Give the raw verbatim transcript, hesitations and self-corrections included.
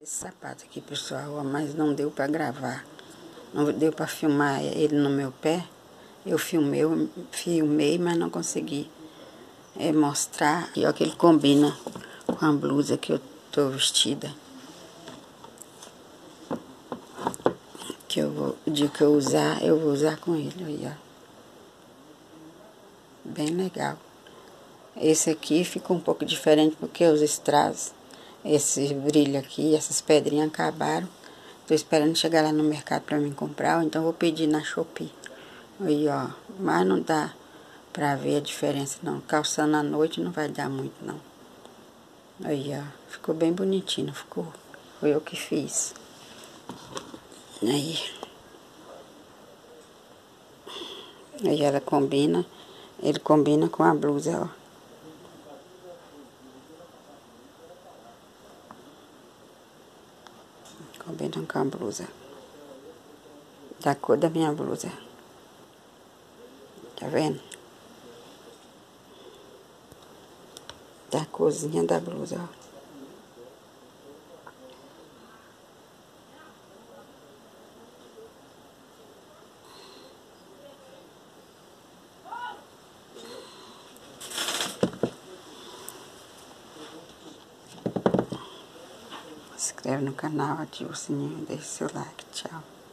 Esse sapato aqui, pessoal, mas não deu pra gravar. Não deu pra filmar ele no meu pé. Eu filmei, eu filmei, mas não consegui é, mostrar. E olha que ele combina com a blusa que eu tô vestida. Que eu vou, o dia que eu usar, eu vou usar com ele, aí, ó. Bem legal. Esse aqui ficou um pouco diferente porque os strass, esse brilho aqui, essas pedrinhas acabaram. Tô esperando chegar lá no mercado pra mim comprar, ou então vou pedir na Shopee. Aí, ó, mas não dá pra ver a diferença, não. Calçando à noite não vai dar muito, não. Aí, ó, ficou bem bonitinho, ficou. Foi eu que fiz. Aí. Aí ela combina, ele combina com a blusa, ó. Combina com a blusa. Da cor da minha blusa. Tá vendo? Da corzinha da blusa, ó. Se inscreve no canal, ativa o sininho, deixa seu like. Tchau.